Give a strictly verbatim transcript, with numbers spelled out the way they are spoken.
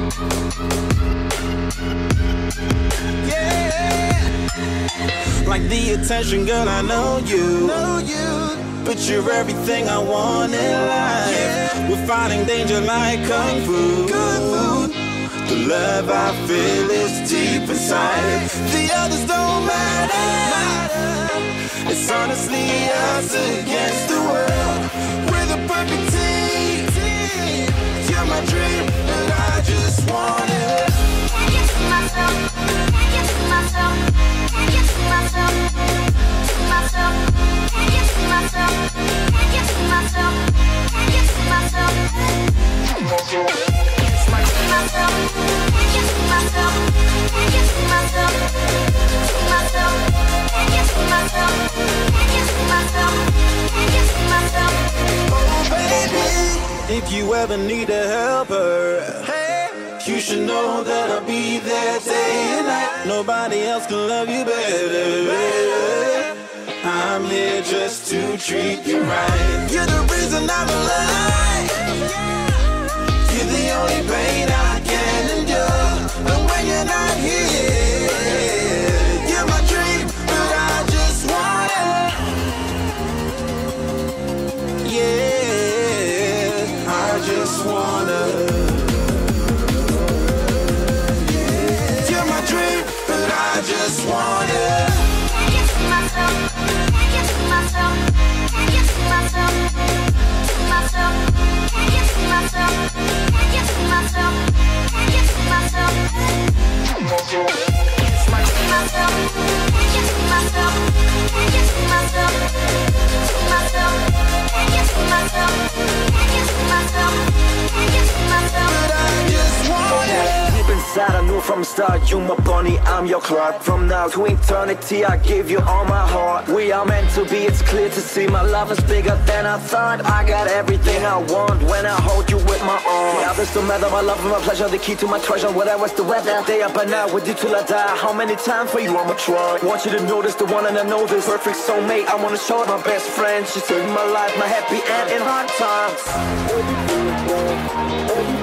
Yeah. Like the attention, girl, I know you. Know you. But you're everything I want in life. Yeah. We're fighting danger like kung fu. Kung fu. The love I feel is deep inside. The others don't matter. It's honestly us against the world. We're the perfect team. You're my dream, and I just want it. Can't get to myself. Can't get to myself. Can't get to myself. To myself. Can't get to myself. Can't get to myself. Can't get to myself. To myself. Can't get to myself. Can't get to myself. To myself. Can't get to myself. Can't get to myself. Can't get to myself. Oh baby, if you ever need a helper, hey, you should know that I'll be there day and night. Nobody else can love you better. I'm here just to treat you right. You're the reason I'm alive. You're the only pain I can endure. And when you're not here, you're my dream, but I just want it. Yeah, I just wanna. Yeah, you're my dream, but I just want it. Can't get to myself. Can't get to myself. Can't get to myself. To myself. Can't get to myself. Can't get to myself. Can't get to myself. To myself. Can't get to myself. Can't get to myself. To myself. Can't get to myself. Can't get to myself. Can't get to myself. But I just want it. Deep inside I knew from the start, you my bunny, I'm your Clark. From now to eternity I give you all my heart. We are meant to be, it's clear to see. My love is bigger than I thought. I got everything I want when I hold you with my arms. The others don't matter, my love and my pleasure, the key to my treasure. Whatever's the weather, day up and out with you till I die. How many times for you I'ma try? Want you to notice the one and I know this perfect soulmate. I wanna show it my best friend. She saved my life, my happy end in hard times.